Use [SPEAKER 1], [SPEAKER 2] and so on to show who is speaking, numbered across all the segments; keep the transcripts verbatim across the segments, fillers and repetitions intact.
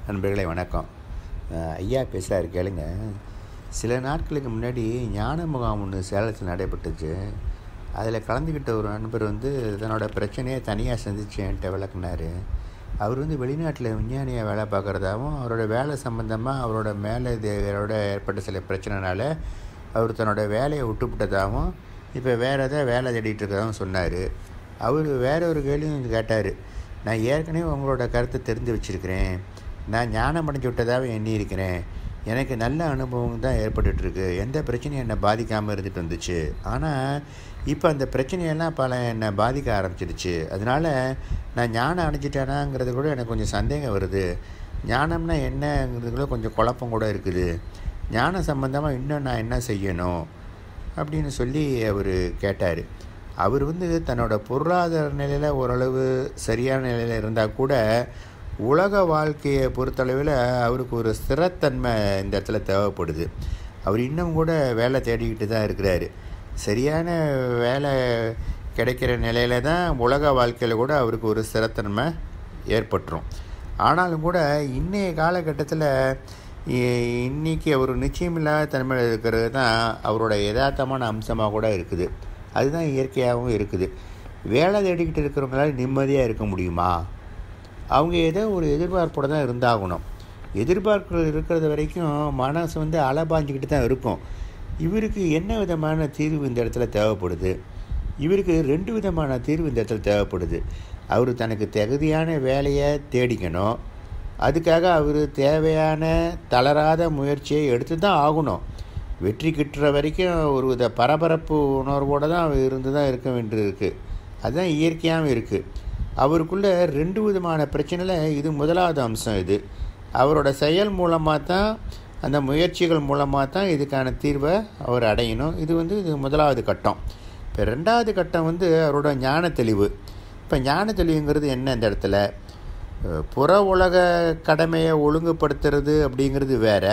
[SPEAKER 1] நண்பர்களே வணக்கம். ஐயா பேசுகிறாரு கேளுங்க. சில நாட்களுக்கு முன்னாடி ஞான முகாம் ஒன்று சேலத்தில் நடைபெற்றுச்சு. அதில் கலந்துக்கிட்ட ஒரு நண்பர் வந்து தன்னோட பிரச்சனையை தனியாக சந்திச்சு என்கிட்ட விளக்குனார். அவர் வந்து வெளிநாட்டில் விஞ்ஞானியாக வேலை பார்க்குறதாகவும் அவரோட வேலை சம்மந்தமாக அவரோட மேலே இதோட ஏற்பட்ட சில பிரச்சனைனால அவர் தன்னோட வேலையை விட்டுவிட்டதாகவும் இப்போ வேறு எதாவது வேலை தேடிட்டு இருக்கிறதாகவும் சொன்னார். அவர் வேற ஒரு கேள்வியும் கேட்டார். நான் ஏற்கனவே உங்களோட கருத்தை தெரிந்து வச்சுருக்கிறேன். நான் ஞானம் அடைஞ்சு விட்டதாக எண்ணி இருக்கிறேன். எனக்கு நல்ல அனுபவம் தான் ஏற்பட்டுருக்கு. எந்த பிரச்சனையும் என்னை பாதிக்காமல் இருந்துட்டு வந்துச்சு. ஆனால் இப்போ அந்த பிரச்சனையெல்லாம் பல என்னை பாதிக்க ஆரம்பிச்சிடுச்சு. அதனால் நான் ஞானம் அடைஞ்சிட்டேனாங்கிறது கூட எனக்கு கொஞ்சம் சந்தேகம் வருது. ஞானம்னா என்னங்கிறது கூட கொஞ்சம் குழப்பம் கூட இருக்குது. ஞானம் சம்பந்தமாக இன்னும் நான் என்ன செய்யணும் அப்படின்னு சொல்லி அவர் கேட்டார். அவர் வந்து தன்னோட பொருளாதார நிலையில் ஓரளவு சரியான நிலையில் இருந்தால் கூட உலக வாழ்க்கையை பொறுத்தளவில் அவருக்கு ஒரு ஸ்திரத்தன்மை இந்த இடத்துல தேவைப்படுது. அவர் இன்னும் கூட வேலை தேடிக்கிட்டு தான் இருக்கிறாரு. சரியான வேலை கிடைக்கிற நிலையில் தான் உலக வாழ்க்கையில் கூட அவருக்கு ஒரு ஸ்திரத்தன்மை ஏற்பட்டுரும். ஆனாலும் கூட இன்றைய காலகட்டத்தில் இன்றைக்கி அவர் நிச்சயமில்லாத தன்மையில் இருக்கிறது தான் அவரோட யதார்த்தமான அம்சமாக கூட இருக்குது. அதுதான் இயற்கையாகவும் இருக்குது. வேலை தேடிக்கிட்டு இருக்கிறவங்களால நிம்மதியாக இருக்க முடியுமா? அவங்க ஏதோ ஒரு எதிர்பார்ப்போடு தான் இருந்தாகணும். எதிர்பார்ப்பு இருக்கிறது வரைக்கும் மனசு வந்து அலபாஞ்சிக்கிட்டு தான் இருக்கும். இவருக்கு என்ன விதமான தீர்வு இந்த இடத்துல தேவைப்படுது? இவருக்கு ரெண்டு விதமான தீர்வு இந்த இடத்துல தேவைப்படுது. அவர் தனக்கு தகுதியான வேலையை தேடிக்கணும். அதுக்காக அவர் தேவையான தளராத முயற்சியை எடுத்து தான் ஆகணும். வெற்றி கிட்டுற வரைக்கும் ஒரு வித பரபரப்பு உணர்வோடு தான் அவர் இருந்து தான் இருக்க வேண்டியிருக்கு. அதுதான் இயற்கையாகவும் இருக்குது. அவருக்குள்ளே ரெண்டு விதமான பிரச்சனையில் இது முதலாவது அம்சம். இது அவரோட செயல் மூலமாக தான், அந்த முயற்சிகள் மூலமாக தான் இதுக்கான தீர்வை அவர் அடையணும். இது வந்து இது முதலாவது கட்டம். இப்போ ரெண்டாவது கட்டம் வந்து அவரோட ஞான தெளிவு. இப்போ ஞான தெளிவுங்கிறது என்ன? இந்த இடத்துல புற உலக கடமையை ஒழுங்குபடுத்துறது அப்படிங்கிறது வேறு.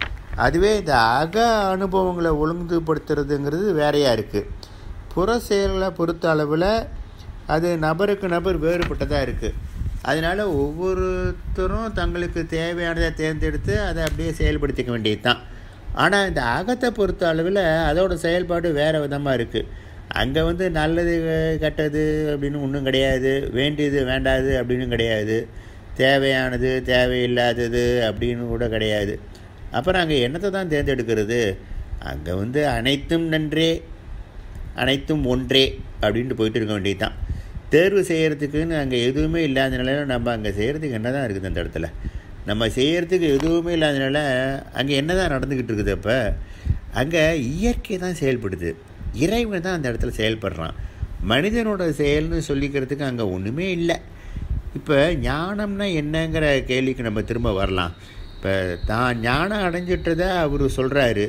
[SPEAKER 1] அதுவே இந்த அக அனுபவங்களை ஒழுங்குபடுத்துறதுங்கிறது வேறையாக இருக்குது. புற செயல்களை பொறுத்த அளவில் அது நபருக்கு நபர் வேறுபட்டதாக இருக்குது. அதனால் ஒவ்வொருத்தரும் தங்களுக்கு தேவையானதை தேர்ந்தெடுத்து அதை அப்படியே செயல்படுத்திக்க வேண்டியது தான். ஆனால் இந்த அகத்தை பொறுத்த அளவில் அதோட செயல்பாடு வேறு விதமாக இருக்குது. அங்கே வந்து நல்லது கெட்டது அப்படின்னு ஒன்றும் கிடையாது. வேண்டியது வேண்டாது அப்படின்னு கிடையாது. தேவையானது தேவையில்லாதது அப்படின்னு கூட கிடையாது. அப்புறம் அங்கே என்னத்தை தான் தேர்ந்தெடுக்கிறது? அங்கே வந்து அனைத்தும் நன்றே, அனைத்தும் ஒன்றே அப்படின்ட்டு போயிட்டு இருக்க வேண்டியது தான். தேர்வு செய்கிறதுக்குன்னு அங்கே எதுவுமே இல்லாத நிலையில் நம்ம அங்கே செய்கிறதுக்கு என்ன தான் இருக்குது? அந்த இடத்துல நம்ம செய்கிறதுக்கு எதுவுமே இல்லாதனால அங்கே என்ன தான் நடந்துக்கிட்டு இருக்குது? அப்போ அங்கே இயற்கை தான் செயல்படுது. இறைவன் தான் அந்த இடத்துல செயல்படுறான். மனிதனோட செயல்னு சொல்லிக்கிறதுக்கு அங்கே ஒன்றுமே இல்லை. இப்போ ஞானம்னா என்னங்கிற கேள்விக்கு நம்ம திரும்ப வரலாம். இப்போ தான் ஞானம் அடைஞ்சிட்டதை அவர் சொல்கிறாரு.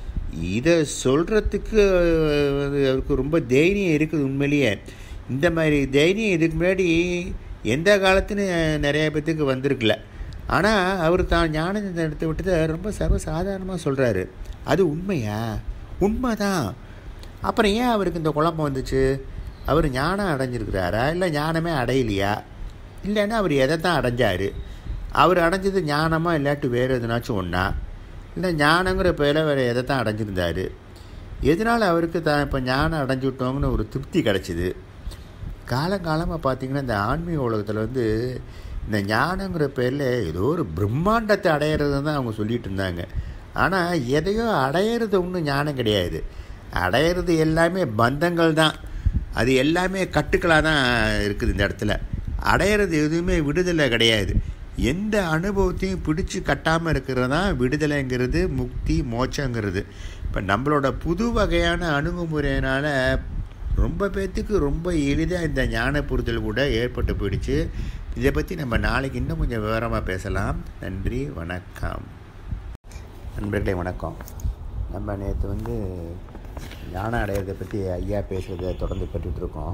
[SPEAKER 1] இதை சொல்கிறதுக்கு அவருக்கு ரொம்ப தைரியம் இருக்குது. உண்மையிலேயே இந்த மாதிரி தைரியம் இதுக்கு முன்னாடி எந்த காலத்துலையும் நிறைய பேத்துக்கு வந்திருக்கல. ஆனால் அவர் தான் ஞானத்தை எடுத்து விட்டதை ரொம்ப சர்வசாதாரணமாக சொல்கிறாரு. அது உண்மையா? உண்மை தான். அப்புறம் ஏன் அவருக்கு இந்த குழப்பம் வந்துச்சு? அவர் ஞானம் அடைஞ்சிருக்கிறாரா, இல்லை ஞானமே அடையலையா? இல்லைன்னா அவர் எதை தான் அடைஞ்சார்? அவர் அடைஞ்சது ஞானமாக இல்லாட்டி வேறு எதுனாச்சும் ஒன்றா? இல்லை ஞானங்கிற பேரில் வேறு எதை தான் அடைஞ்சிருந்தார்? எதனால் அவருக்கு தான் இப்போ ஞானம் அடைஞ்சு விட்டோங்கன்னு ஒரு திருப்தி கிடச்சிது? காலங்காலமாக பார்த்திங்கன்னா இந்த ஆன்மீக உலகத்தில் வந்து இந்த ஞானங்கிற பேரில் ஏதோ ஒரு பிரம்மாண்டத்தை அடையிறது தான் அவங்க சொல்லிகிட்டு இருந்தாங்க. ஆனால் எதையோ அடையிறது ஒன்றும் ஞானம் கிடையாது. அடையிறது எல்லாமே பந்தங்கள் தான். அது எல்லாமே கட்டுக்களாக தான் இருக்குது. இந்த இடத்துல அடையிறது எதுவுமே விடுதலை கிடையாது. எந்த அனுபவத்தையும் பிடிச்சி கட்டாமல் இருக்கிறது தான் விடுதலைங்கிறது, முக்தி, மோட்சங்கிறது. இப்போ நம்மளோட புது வகையான அணுகுமுறையினால் ரொம்ப பேர்த்துக்கு ரொம்ப எளிதாக இந்த ஞான புரிதல் கூட ஏற்பட்டு போயிடுச்சு. இதை பற்றி நம்ம நாளைக்கு இன்னும் கொஞ்சம் விவரமாக பேசலாம். நன்றி, வணக்கம். நண்பர்களே வணக்கம். நம்ம நேற்று வந்து ஞானம் அடையிறதை பற்றி ஐயா பேசுகிறத தொடர்ந்து கேட்டுட்ருக்கோம்.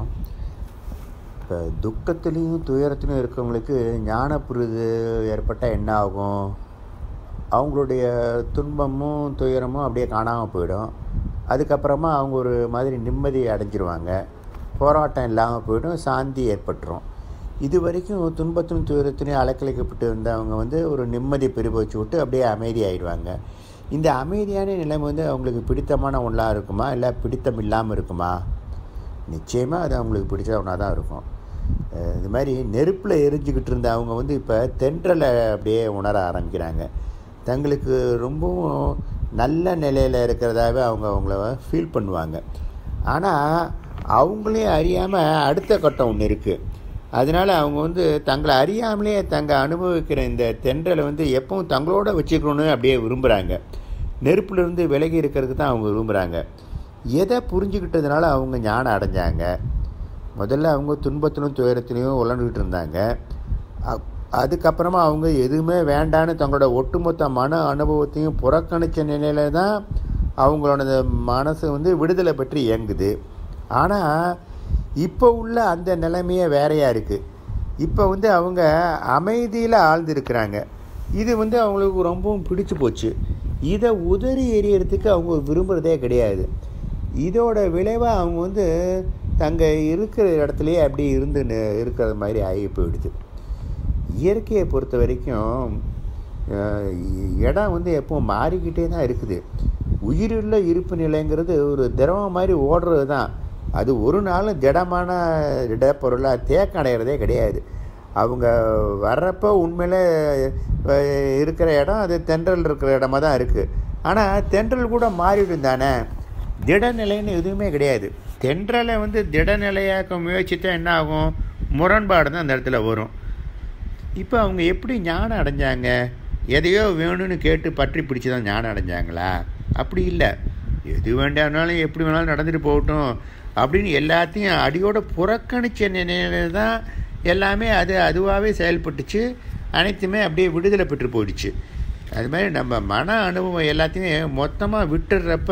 [SPEAKER 1] இப்போ துக்கத்துலேயும் துயரத்துலையும் இருக்கிறவங்களுக்கு ஞான புரிது ஏற்பட்டால் என்ன ஆகும்? அவங்களுடைய துன்பமும் துயரமும் அப்படியே காணாமல் போயிடும். அதுக்கப்புறமா அவங்க ஒரு மாதிரி நிம்மதி அடைஞ்சிருவாங்க. போராட்டம் இல்லாமல் போய்டும், சாந்தி ஏற்பட்டுரும். இது வரைக்கும் துன்பத்திலும் துயரத்திலையும் அலக்கழிக்கப்பட்டு இருந்தவங்க வந்து ஒரு நிம்மதி பெருபச்சு விட்டு அப்படியே அமைதியாகிடுவாங்க. இந்த அமைதியான நிலைமை வந்து அவங்களுக்கு பிடித்தமான ஒன்றாக இருக்குமா, இல்லை பிடித்தம் இல்லாமல் இருக்குமா? நிச்சயமாக அது அவங்களுக்கு பிடிச்ச ஒன்றா தான் இருக்கும். இது மாதிரி நெருப்பில் எரிஞ்சிக்கிட்டு இருந்த அவங்க வந்து இப்போ தென்றலை அப்படியே உணர ஆரம்பிக்கிறாங்க. தங்களுக்கு ரொம்பவும் நல்ல நிலையில் இருக்கிறதாவே அவங்க அவங்கள ஃபீல் பண்ணுவாங்க. ஆனால் அவங்களே அறியாமல் அடுத்த கட்டம் ஒன்று இருக்குது. அதனால் அவங்க வந்து தங்களை அறியாமலே தங்க அனுபவிக்கிற இந்த தென்றலை வந்து எப்பவும் தங்களோட வச்சுக்கணுன்னு அப்படியே விரும்புகிறாங்க. நெருப்புலேருந்து விலகி இருக்கிறதுக்கு தான் அவங்க விரும்புகிறாங்க. எதை புரிஞ்சுக்கிட்டதுனால அவங்க ஞானம் அடைஞ்சாங்க? முதல்ல அவங்க துன்பத்திலும் துயரத்திலையும் உழந்துக்கிட்டு இருந்தாங்க. அதுக்கப்புறமா அவங்க எதுவுமே வேண்டான்னு தங்களோட ஒட்டுமொத்த மன அனுபவத்தையும் புறக்கணித்த நிலையில தான் அவங்களோட மனசு வந்து விடுதலை பற்றி இயங்குது. ஆனால் இப்போ உள்ள அந்த நிலைமையே வேறையாக இருக்குது. இப்போ வந்து அவங்க அமைதியில் ஆழ்ந்திருக்கிறாங்க. இது வந்து அவங்களுக்கு ரொம்பவும் பிடிச்சி போச்சு. இதை உதறி எறியறதுக்கு அவங்க விரும்புகிறதே கிடையாது. இதோட விளைவாக அவங்க வந்து தங்க இருக்கிற இடத்துலையே அப்படி இருந்து இருக்கிற மாதிரி ஆகி போயிடுது. இயற்கையை பொறுத்த வரைக்கும் இடம் வந்து எப்பவும் மாறிக்கிட்டே தான் இருக்குது. உயிருள்ள இருப்பு நிலைங்கிறது ஒரு திரவம் மாதிரி ஓடுறது தான். அது ஒரு நாளும் திடமான இடப்பொருளாக தேக்கம் அடைகிறதே கிடையாது. அவங்க வர்றப்போ உண்மையிலே இருக்கிற இடம் அது தென்றல் இருக்கிற இடமா தான் இருக்குது. ஆனால் தென்றல் கூட மாறிடும் தானே. திடநிலைன்னு எதுவுமே கிடையாது. தென்றலை வந்து திடநிலையாக்க முயற்சித்தா என்ன ஆகும்? முரண்பாடு தான் அந்த இடத்துல வரும். இப்போ அவங்க எப்படி ஞானம் அடைஞ்சாங்க? எதையோ வேணும்னு கேட்டு பற்றி பிடிச்சி தான் ஞானம் அடைஞ்சாங்களா? அப்படி இல்லை. எது வேண்டாம்னாலும் எப்படி வேணாலும் நடந்துட்டு போகட்டும் அப்படின்னு எல்லாத்தையும் அடியோடு புறக்கணித்த நிலையில தான் எல்லாமே அது அதுவாகவே செயல்பட்டுச்சு. அனைத்துமே அப்படியே விடுதலை பெற்று போயிடுச்சு. அது மாதிரி நம்ம மன அனுபவம் எல்லாத்தையுமே மொத்தமாக விட்டுடுறப்ப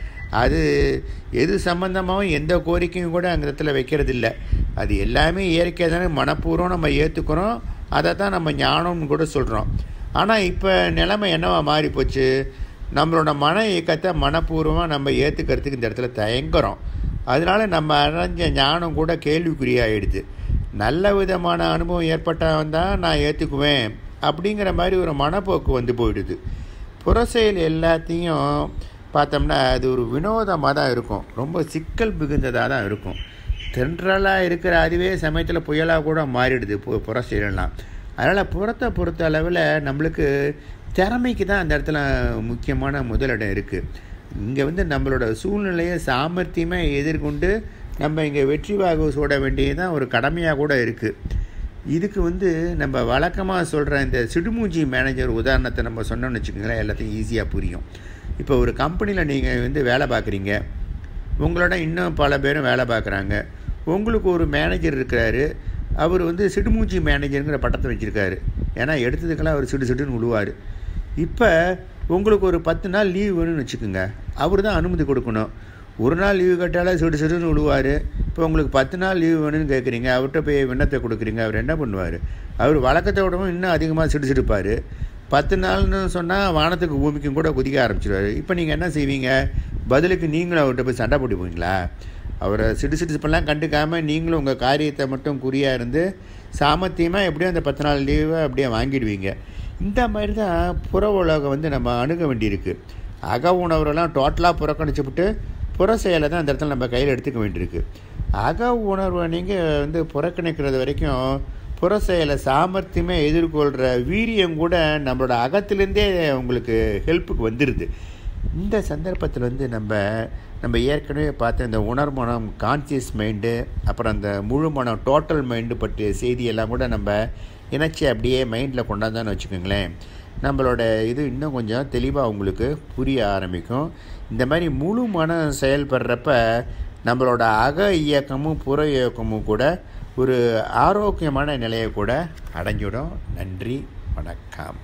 [SPEAKER 1] அது எது சம்பந்தமாகவும் எந்த கோரிக்கையும் கூட அந்த இடத்துல வைக்கிறது இல்லை. அது எல்லாமே இயற்கையாக தானே மனப்பூர்வம் நம்ம ஏற்றுக்கிறோம். அதை தான் நம்ம ஞானம்னு கூட சொல்கிறோம். ஆனால் இப்போ நிலைமை என்னவா மாறி போச்சு? நம்மளோட மன இயக்கத்தை மனப்பூர்வமாக நம்ம ஏற்றுக்கிறதுக்கு இந்த இடத்துல தயங்குறோம். அதனால நம்ம அடைஞ்ச ஞானம் கூட கேள்விக்குறியாகிடுது. நல்ல விதமான அனுபவம் ஏற்பட்டால் தான் நான் ஏற்றுக்குவேன் அப்படிங்கிற மாதிரி ஒரு மனப்போக்கு வந்து போயிடுது. புற செயல் எல்லாத்தையும் பார்த்தோம்னா அது ஒரு வினோதமாக தான் இருக்கும். ரொம்ப சிக்கல் மிகுந்ததாக தான் இருக்கும். தென்றலாக இருக்கிற அதுவே சமயத்தில் புயலாக கூட மாறிடுது பு புற செயலாம். அதனால் புறத்தை பொறுத்த அளவில் நம்மளுக்கு திறமைக்கு தான் அந்த இடத்துல முக்கியமான முதலிடம் இருக்குது. இங்கே வந்து நம்மளோட சூழ்நிலையை சாமர்த்தியமாக எதிர்கொண்டு நம்ம இங்கே வெற்றி வாகு சூட வேண்டியதுதான் ஒரு கடமையாக கூட இருக்குது. இதுக்கு வந்து நம்ம வழக்கமாக சொல்கிற இந்த சிடுமூஞ்சி மேனேஜர் உதாரணத்தை நம்ம சொன்னோம்னு வச்சுக்கோங்களேன், எல்லாத்தையும் ஈஸியாக புரியும். இப்போ ஒரு கம்பெனியில் நீங்கள் வந்து வேலை பார்க்குறீங்க. உங்களோட இன்னும் பல பேரும் வேலை பார்க்குறாங்க. உங்களுக்கு ஒரு மேனேஜர் இருக்கிறாரு. அவர் வந்து சிடுமூஞ்சி மேனேஜருங்கிற பட்டத்தை வச்சுருக்காரு. ஏன்னா எடுத்ததுக்கெல்லாம் அவர் சிடு சிடுன்னு விழுவார். இப்போ உங்களுக்கு ஒரு பத்து நாள் லீவ் வேணும்னு வச்சுக்கோங்க. அவர் தான் அனுமதி கொடுக்கணும். ஒரு நாள் லீவு கேட்டாலே சிடு சிடுன்னு விழுவார். இப்போ உங்களுக்கு பத்து நாள் லீவு வேணும்னு கேட்குறீங்க. அவர்கிட்ட போய் விண்ணத்தை கொடுக்குறீங்க. அவர் என்ன பண்ணுவார்? அவர் வழக்கத்தை விடவும் இன்னும் அதிகமாக சிடு சிடுப்பார். பத்து நாள்னு சொன்னால் வானத்துக்கு பூமிக்கும் கூட குதிக்க ஆரம்பிச்சிடுவார். இப்போ நீங்கள் என்ன செய்வீங்க? பதிலுக்கு நீங்களும் அவர்கிட்ட போய் சண்டை போட்டு போவீங்களா? அவரை சிடு சிடுப்பெல்லாம் கண்டுக்காமல் நீங்களும் உங்கள் காரியத்தை மட்டும் குறியாக இருந்து சாமர்த்தியமாக எப்படியும் அந்த பத்து நாள் லீவை அப்படியே வாங்கிடுவீங்க. இந்த மாதிரி தான் புற உலகம் வந்து நம்ம அணுக வேண்டியிருக்கு. அக உணர்வெல்லாம் டோட்டலாக புறக்கணிச்சுவிட்டு புற செயலை தான் அந்த இடத்துல நம்ம கையில் எடுத்துக்க வேண்டியிருக்கு. அக உணர்வை நீங்கள் வந்து புறக்கணிக்கிறது வரைக்கும் புற செயலை சாமர்த்தியமே எதிர்கொள்கிற வீரியம் கூட நம்மளோட அகத்திலேருந்தே உங்களுக்கு ஹெல்ப்புக்கு வந்துடுது. இந்த சந்தர்ப்பத்தில் வந்து நம்ம நம்ம ஏற்கனவே பார்த்த இந்த உணர்மனம், கான்சியஸ் மைண்டு, அப்புறம் அந்த முழு மனம், டோட்டல் மைண்டு பற்றிய செய்தியெல்லாம் கூட நம்ம இணைச்சி அப்படியே மைண்டில் கொண்டாந்தான்னு வச்சுக்கோங்களேன், நம்மளோட இது இன்னும் கொஞ்சம் தெளிவாக உங்களுக்கு புரிய ஆரம்பிக்கும். இந்த மாதிரி முழு மனம் செயல்படுறப்ப நம்மளோட அக இயக்கமும் புற இயக்கமும் கூட ஒரு ஆரோக்கியமான நிலையை கூட அடைஞ்சிடும். நன்றி, வணக்கம்.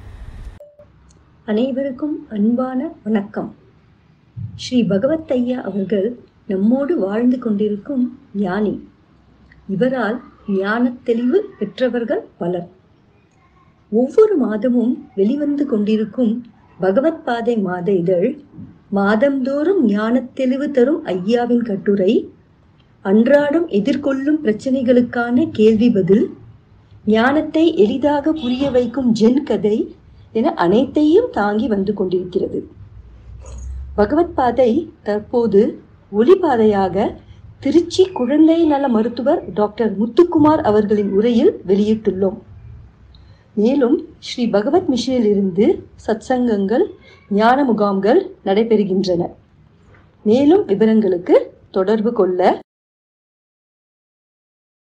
[SPEAKER 2] அனைவருக்கும் அன்பான வணக்கம். ஸ்ரீ பகவத் ஐயா அவர்கள் நம்மோடு வாழ்ந்து கொண்டிருக்கும் ஞானி. இவரால் ஞான தெளிவு பெற்றவர்கள் பலர். ஒவ்வொரு மாதமும் வெளிவந்து கொண்டிருக்கும் பகவத் பாதை மாத இதழ், மாதந்தோறும் ஞான தெளிவு தரும் ஐயாவின் கட்டுரை, அன்றாடம் எதிர்கொள்ளும் பிரச்சனைகளுக்கான கேள்வி பதில், ஞானத்தை எளிதாக புரிய வைக்கும் ஜென் கதை என அனைத்தையும் தாங்கி வந்து கொண்டிருக்கிறது. பகவத் பாதை தற்போது ஒளிபாதையாக திருச்சி குழந்தை நல மருத்துவர் டாக்டர் முத்துக்குமார் அவர்களின் உரையில் வெளியிட்டுள்ளோம். மேலும் ஸ்ரீ பகவத் மிஷனில் இருந்து சத்சங்கங்கள், ஞான முகாம்கள் நடைபெறுகின்றன. மேலும் விவரங்களுக்கு தொடர்பு கொள்ள